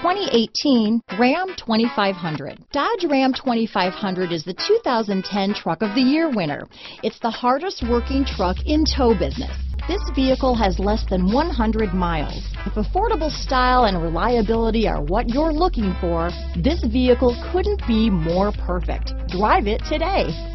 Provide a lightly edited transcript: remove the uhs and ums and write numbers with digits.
2018 Ram 2500. Dodge Ram 2500 is the 2010 Truck of the Year winner. It's the hardest working truck in tow business. This vehicle has less than 100 miles. If affordable style and reliability are what you're looking for, this vehicle couldn't be more perfect. Drive it today.